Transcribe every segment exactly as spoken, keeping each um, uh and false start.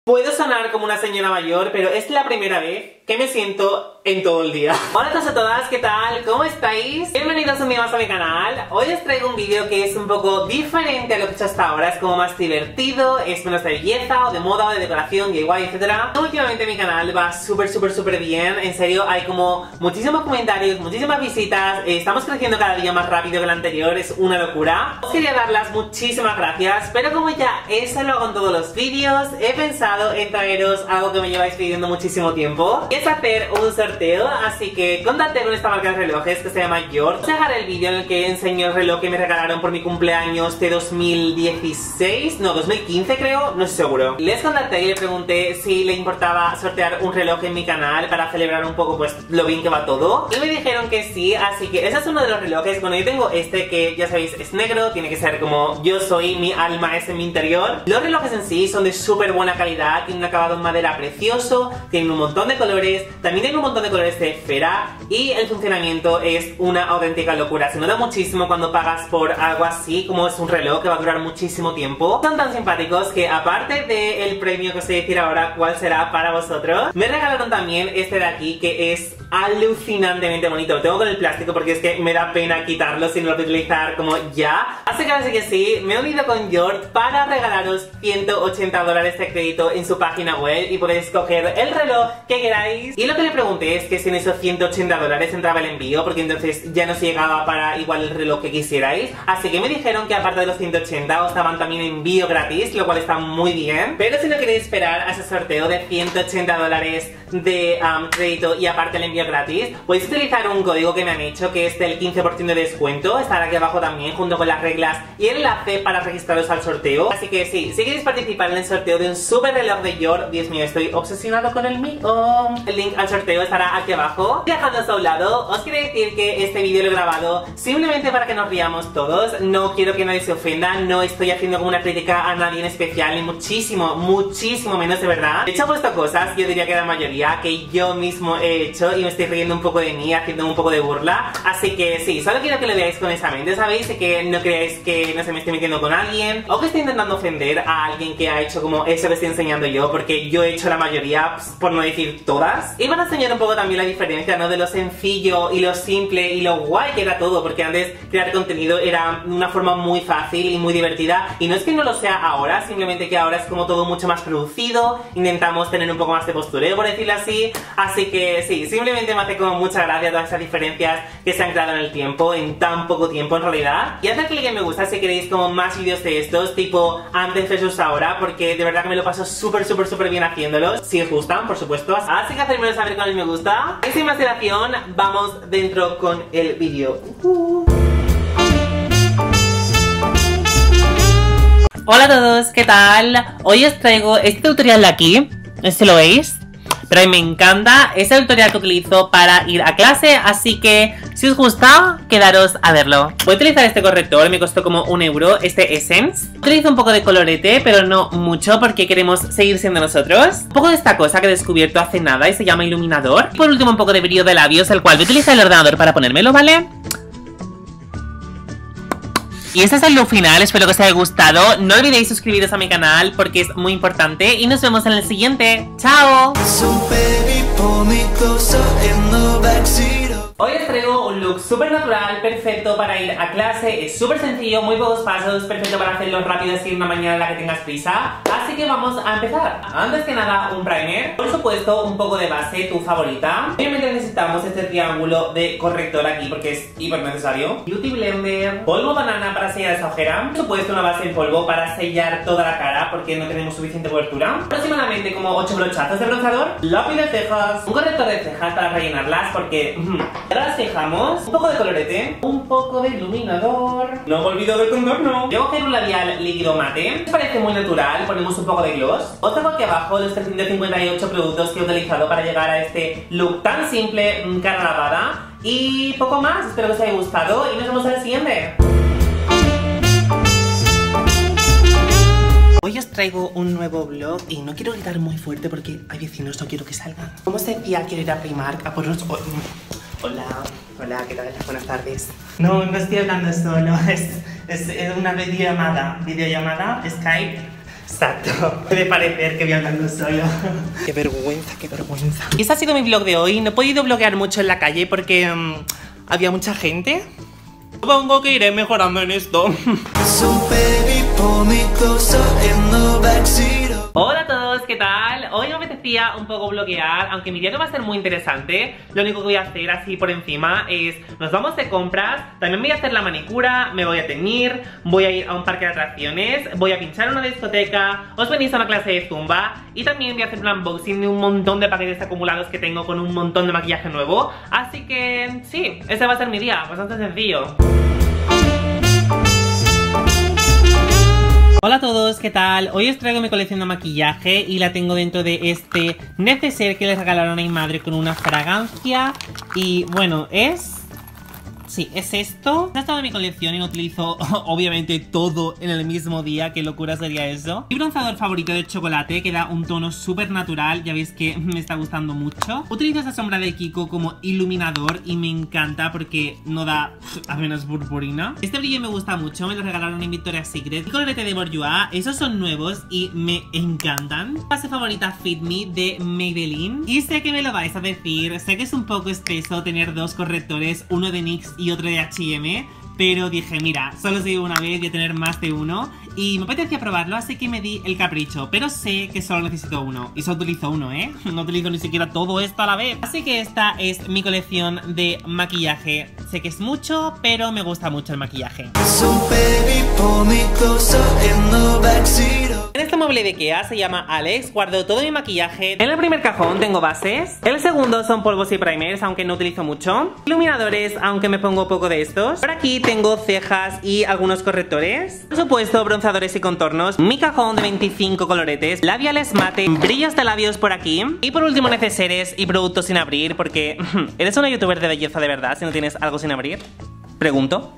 Puedo sonar como una señora mayor, pero es la primera vez que me siento en todo el día. Hola a todos y a todas, ¿qué tal? ¿Cómo estáis? Bienvenidos un día más a mi canal. Hoy os traigo un vídeo que es un poco diferente a lo que he hecho hasta ahora. Es como más divertido, es menos de belleza o de moda o de decoración, D I Y, etcétera. Últimamente mi canal va súper, súper, súper bien. En serio, hay como muchísimos comentarios, muchísimas visitas. eh, Estamos creciendo cada día más rápido que el anterior, es una locura. Os quería dar las muchísimas gracias, pero como ya eso lo hago en todos los vídeos, he pensado en traeros algo que me lleváis pidiendo muchísimo tiempo. Es hacer un sorteo, así que contacté con esta marca de relojes que se llama George. Os dejaré el vídeo en el que enseño el reloj que me regalaron por mi cumpleaños de dos mil dieciséis, no, dos mil quince creo, no estoy seguro. Les contacté y le pregunté si le importaba sortear un reloj en mi canal para celebrar un poco pues lo bien que va todo. Y me dijeron que sí, así que ese es uno de los relojes. Bueno, yo tengo este que ya sabéis es negro, tiene que ser como yo soy, mi alma es en mi interior. Los relojes en sí son de súper buena calidad, tienen un acabado en madera precioso, tienen un montón de colores. También tiene un montón de colores de esfera y el funcionamiento es una auténtica locura. Se nota muchísimo cuando pagas por algo así, como es un reloj que va a durar muchísimo tiempo. Son tan simpáticos que aparte del premio que os voy a decir ahora cuál será para vosotros, me regalaron también este de aquí que es alucinantemente bonito. Lo tengo con el plástico porque es que me da pena quitarlo si no lo voy a utilizar como ya. Así que así que sí, me he unido con George para regalaros ciento ochenta dólares de crédito en su página web y podéis coger el reloj que queráis. Y lo que le pregunté es que si en esos ciento ochenta dólares entraba el envío, porque entonces ya no se llegaba para igual el reloj que quisierais. Así que me dijeron que aparte de los ciento ochenta os daban también envío gratis, lo cual está muy bien. Pero si no queréis esperar a ese sorteo de ciento ochenta dólares de um, crédito y aparte el envío gratis, podéis utilizar un código que me han hecho que es del quince por ciento de descuento. Estará aquí abajo también junto con las reglas y el enlace para registraros al sorteo. Así que sí, si queréis participar en el sorteo de un super reloj de George, Dios mío, estoy obsesionado con el mío. El link al sorteo estará aquí abajo. Dejándoos a un lado, os quiero decir que este vídeo lo he grabado simplemente para que nos riamos todos. No quiero que nadie se ofenda, no estoy haciendo como una crítica a nadie en especial, ni muchísimo, muchísimo menos de verdad. De hecho he puesto cosas, yo diría que la mayoría, que yo mismo he hecho y me estoy riendo un poco de mí, haciendo un poco de burla. Así que sí, solo quiero que lo veáis con esa mente, ¿sabéis? Y que no creáis que no se me estoy metiendo con alguien o que estoy intentando ofender a alguien que ha hecho como eso que estoy enseñando yo, porque yo he hecho la mayoría, pues, por no decir todas. Y van a enseñar un poco también la diferencia, ¿no? De lo sencillo y lo simple y lo guay que era todo, porque antes crear contenido era una forma muy fácil y muy divertida, y no es que no lo sea ahora, simplemente que ahora es como todo mucho más producido, intentamos tener un poco más de postureo, por decirlo así. Así que sí, simplemente me hace como mucha gracia todas esas diferencias que se han creado en el tiempo, en tan poco tiempo en realidad. Y haced clic en me gusta si queréis como más vídeos de estos, tipo antes versus ahora, porque de verdad que me lo paso súper, súper, súper bien haciéndolos, si os gustan, por supuesto. Así que hacedmelo saber con el me gusta. Y sin más dilación, vamos dentro con el vídeo. Uh. Hola a todos, ¿qué tal? Hoy os traigo este tutorial de aquí, no sé si lo veis, pero a mí me encanta. Es el tutorial que utilizo para ir a clase, así que si os gusta, quedaros a verlo. Voy a utilizar este corrector, me costó como un euro, este Essence. Utilizo un poco de colorete, pero no mucho porque queremos seguir siendo nosotros. Un poco de esta cosa que he descubierto hace nada y se llama iluminador. Y por último un poco de brillo de labios, el cual voy a utilizar el ordenador para ponérmelo, ¿vale? Y este es el look final, espero que os haya gustado. No olvidéis suscribiros a mi canal porque es muy importante. Y nos vemos en el siguiente. ¡Chao! Hoy os traigo un look súper natural, perfecto para ir a clase. Es súper sencillo, muy pocos pasos, perfecto para hacerlo rápido así una mañana en la que tengas prisa. Así que vamos a empezar. Antes que nada, un primer. Por supuesto, un poco de base, tu favorita. Obviamente necesitamos este triángulo de corrector aquí porque es hiper necesario. Beauty blender, polvo banana para sellar esa ojera. Por supuesto, una base en polvo para sellar toda la cara porque no tenemos suficiente cobertura. Aproximadamente como ocho brochazos de bronceador. Lápiz de cejas, un corrector de cejas para rellenarlas porque... Ahora las fijamos, un poco de colorete, un poco de iluminador. No me olvido del contorno. Voy a coger un labial líquido mate. Me parece muy natural, ponemos un poco de gloss. Os tengo aquí abajo los trescientos cincuenta y ocho productos que he utilizado para llegar a este look tan simple, cara lavada. Y poco más, espero que os haya gustado y nos vemos en el siguiente. Hoy os traigo un nuevo vlog y no quiero gritar muy fuerte porque hay vecinos, no quiero que salgan. Como os decía, quiero ir a Primark a por unos... Hola, hola, ¿qué tal? Buenas tardes. No, no estoy hablando solo, es, es una videollamada, videollamada, Skype. Exacto, puede parecer que voy andando solo. Qué vergüenza, qué vergüenza. Y ese ha sido mi vlog de hoy. No he podido vloguear mucho en la calle porque um, había mucha gente. Supongo que iré mejorando en esto. Hola a todos, ¿qué tal? Hoy me apetecía un poco bloquear, aunque mi día no va a ser muy interesante. Lo único que voy a hacer así por encima es, nos vamos de compras, también voy a hacer la manicura, me voy a teñir, voy a ir a un parque de atracciones, voy a pinchar en una discoteca, os venís a una clase de zumba y también voy a hacer un unboxing de un montón de paquetes acumulados que tengo con un montón de maquillaje nuevo. Así que sí, ese va a ser mi día, bastante sencillo. Hola a todos, ¿qué tal? Hoy os traigo mi colección de maquillaje y la tengo dentro de este neceser que les regalaron a mi madre con una fragancia. Y bueno, es... sí, es esto. Ha estado en mi colección y lo utilizo obviamente todo en el mismo día. Qué locura sería eso. Mi bronceador favorito de chocolate, que da un tono súper natural. Ya veis que me está gustando mucho. Utilizo esta sombra de Kiko como iluminador y me encanta porque no da apenas purpurina. Este brillo me gusta mucho, me lo regalaron en Victoria's Secret. El colorete de Bourjois, esos son nuevos y me encantan. Base favorita Fit Me de Maybelline. Y sé que me lo vais a decir, sé que es un poco espeso tener dos correctores, uno de NYX y otro de H y M, pero dije, mira, solo se llevo una vez, voy a tener más de uno y me apetecía probarlo, así que me di el capricho, pero sé que solo necesito uno y solo utilizo uno, ¿eh? No utilizo ni siquiera todo esto a la vez. Así que esta es mi colección de maquillaje. Sé que es mucho, pero me gusta mucho el maquillaje. En este mueble de Ikea, se llama Alex, guardo todo mi maquillaje. En el primer cajón tengo bases. En el segundo son polvos y primers, aunque no utilizo mucho. Iluminadores, aunque me pongo poco de estos. Por aquí tengo cejas y algunos correctores. Por supuesto, bronceadores y contornos. Mi cajón de veinticinco coloretes. Labiales mate, brillos de labios por aquí. Y por último, neceseres y productos sin abrir, porque ¿eres una youtuber de belleza de verdad si no tienes algo sin abrir? Pregunto.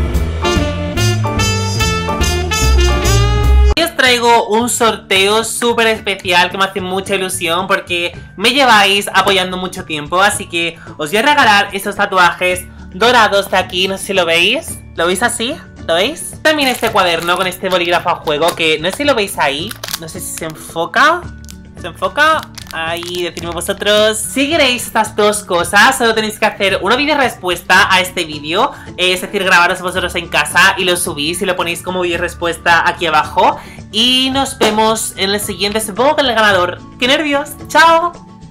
Hoy os traigo un sorteo súper especial que me hace mucha ilusión porque me lleváis apoyando mucho tiempo, así que os voy a regalar estos tatuajes dorados de aquí, no sé si lo veis. ¿Lo veis así? ¿Lo veis? También este cuaderno con este bolígrafo a juego que no sé si lo veis ahí, no sé si se enfoca. ¿Se enfoca? Ahí, decidme vosotros. Si queréis estas dos cosas, solo tenéis que hacer una vídeo respuesta a este vídeo, es decir, grabaros vosotros en casa y lo subís y lo ponéis como vídeo respuesta aquí abajo. Y nos vemos en el siguiente, supongo que el ganador. ¡Qué nervios! ¡Chao!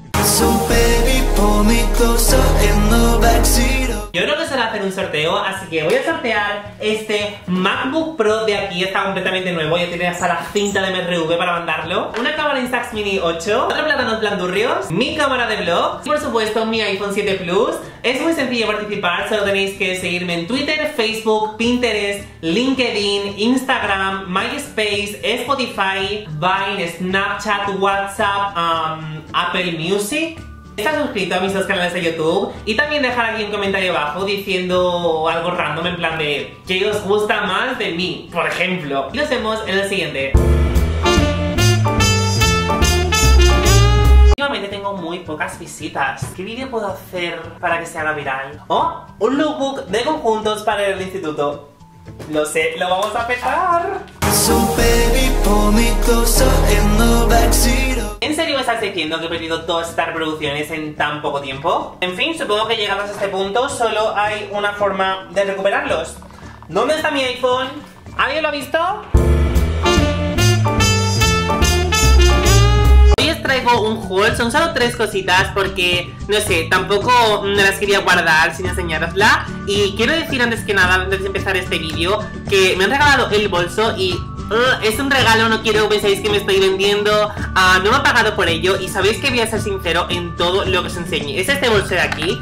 Yo creo que será hacer un sorteo, así que voy a sortear este MacBook Pro de aquí, está completamente nuevo, ya tiene hasta la cinta de M R V para mandarlo. Una cámara Instax Mini ocho, cuatro plátanos blandurrios, mi cámara de vlog y por supuesto mi iPhone siete Plus. Es muy sencillo participar, solo tenéis que seguirme en Twitter, Facebook, Pinterest, LinkedIn, Instagram, MySpace, Spotify, Vine, Snapchat, WhatsApp, um, Apple Music. Estar suscrito a mis dos canales de YouTube y también dejar aquí un comentario abajo diciendo algo random en plan de ¿qué os gusta más de mí? Por ejemplo. Y nos vemos en el siguiente. Últimamente tengo muy pocas visitas. ¿Qué vídeo puedo hacer para que se haga viral? Oh, un lookbook de conjuntos para el instituto. Lo sé, lo vamos a petar. ¿En serio me estás diciendo que he perdido todas estas reproducciones en tan poco tiempo? En fin, supongo que llegados a este punto solo hay una forma de recuperarlos. ¿Dónde está mi iPhone? ¿Alguien lo ha visto? Hoy os traigo un haul, son solo tres cositas porque, no sé, tampoco me las quería guardar sin enseñarosla. Y quiero decir antes que nada, antes de empezar este vídeo, que me han regalado el bolso y... Uh, es un regalo, no quiero que penséis que me estoy vendiendo, uh, no me han pagado por ello y sabéis que voy a ser sincero en todo lo que os enseñe. Es este bolso de aquí.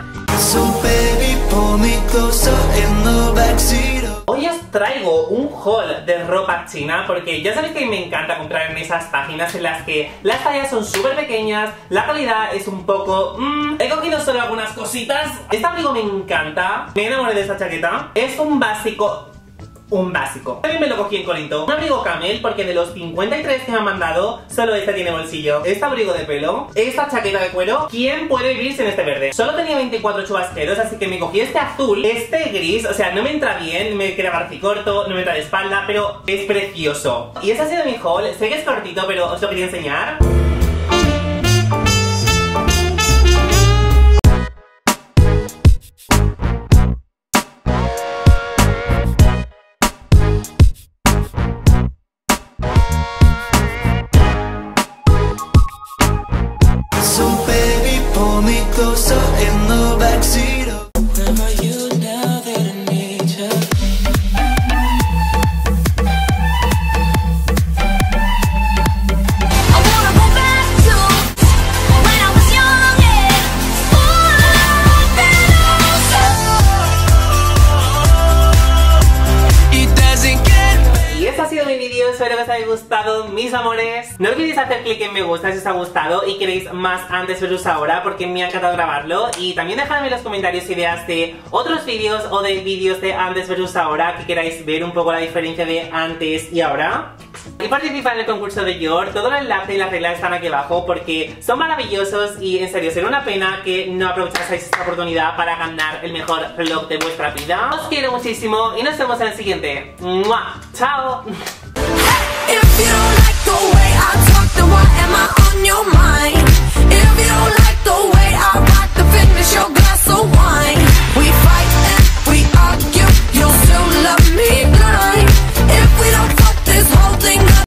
Hoy os traigo un haul de ropa china porque ya sabéis que me encanta comprar en esas páginas en las que las tallas son súper pequeñas, la calidad es un poco... Mmm, he cogido solo algunas cositas. Este abrigo me encanta, me enamoré de esta chaqueta. Es un básico... un básico. También me lo cogí en Corinto. Un abrigo camel, porque de los cincuenta y tres que me han mandado, solo este tiene bolsillo. Este abrigo de pelo, esta chaqueta de cuero. ¿Quién puede vivir sin este verde? Solo tenía veinticuatro chubasqueros, así que me cogí este azul, este gris. O sea, no me entra bien, me queda barcicorto, no me entra de espalda, pero es precioso. Y ese ha sido mi haul. Sé que es cortito, pero os lo quería enseñar. Closer in the backseat of where are you now that I need you? I wanna go back to when I was young and full of it doesn't get. Y este ha sido mi vídeo, espero que os haya gustado, mis amores. No olvidéis hacer clic en me gusta si os ha gustado y queréis más antes versus ahora, porque me ha encantado grabarlo. Y también dejadme en los comentarios ideas de otros vídeos o de vídeos de antes versus ahora, que queráis ver un poco la diferencia de antes y ahora. Y participar en el concurso de Dior. Todo el enlace y las reglas están aquí abajo porque son maravillosos y en serio sería una pena que no aprovechaseis esta oportunidad para ganar el mejor reloj de vuestra vida. Os quiero muchísimo y nos vemos en el siguiente. ¡Mua! ¡Chao! If you don't like the way